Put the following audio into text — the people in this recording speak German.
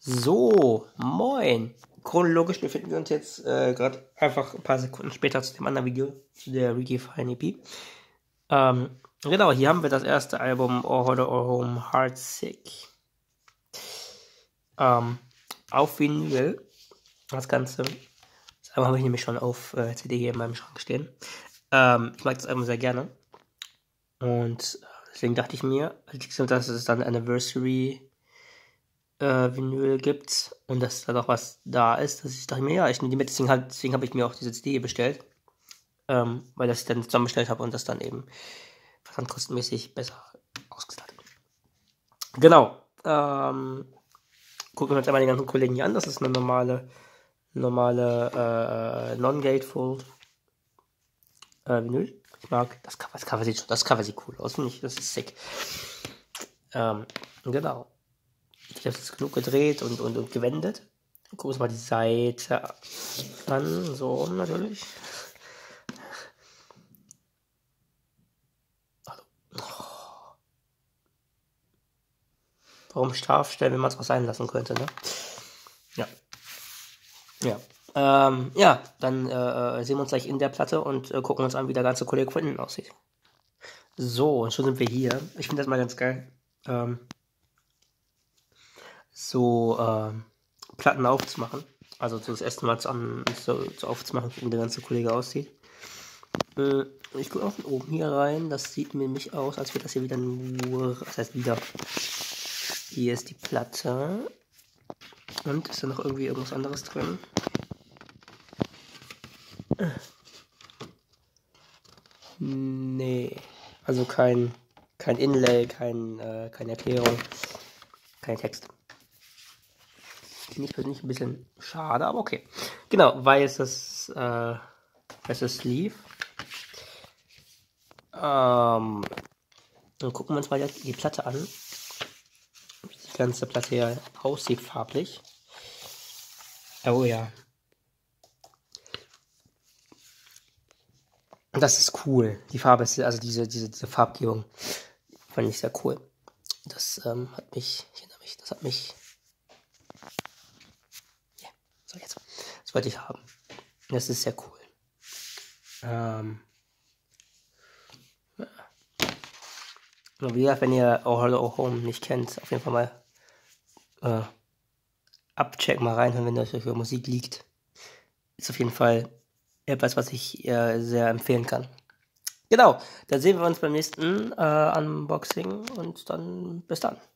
So, moin. Chronologisch befinden wir uns jetzt gerade einfach ein paar Sekunden später zu dem anderen Video, zu der Redefine EP. Genau, hier haben wir das erste Album All Hollow All Home Heartsick. Auf Vinyl. Das Ganze. Das Album habe ich nämlich schon auf CD hier in meinem Schrank stehen. Ich mag das Album sehr gerne. Und deswegen dachte ich mir, dass es dann Anniversary Vinyl gibt und dass da noch was da ist, dass ich dachte mir, ja, ich nehme die mit, deswegen habe ich mir auch diese CD bestellt, weil das ich dann zusammenbestellt habe und das dann eben versandkostenmäßig besser ausgestattet. Genau, gucken wir uns einmal den ganzen Kollegen hier an, das ist eine normale Non-Gatefold Vinyl. Ich mag das Cover sieht cool aus, finde ich, das ist sick. Genau. Ich habe es genug gedreht und gewendet. Gucken wir uns mal die Seite an. So natürlich. Oh. Warum scharf stellen, wenn man es auch sein lassen könnte, ne? Ja. Ja. Dann sehen wir uns gleich in der Platte und gucken uns an, wie der ganze Kollege von innen aussieht. So, und schon sind wir hier. Ich finde das mal ganz geil. Platten aufzumachen. Also so das erste Mal so aufzumachen, wie der ganze Kollege aussieht. Ich gucke auch von oben hier rein. Das sieht nämlich aus, als wäre das hier wieder nur... Das heißt wieder... Hier ist die Platte. Und ist da noch irgendwie irgendwas anderes drin? Nee. Also kein Inlay, keine Erklärung, kein Text. Finde ich persönlich ein bisschen schade, aber okay. Genau, weißes Sleeve. Dann gucken wir uns mal jetzt die Platte an. Wie die ganze Platte hier aussieht farblich. Oh ja. Das ist cool. Die Farbe ist, also diese Farbgebung fand ich sehr cool. Das hat mich. Ja, so jetzt. Das wollte ich haben. Das ist sehr cool. Wie gesagt, wenn ihr All Hollow All Home nicht kennt, auf jeden Fall mal abchecken, mal reinhören, wenn euch für Musik liegt. Ist auf jeden Fall etwas, was ich sehr empfehlen kann. Genau, dann sehen wir uns beim nächsten Unboxing und dann bis dann.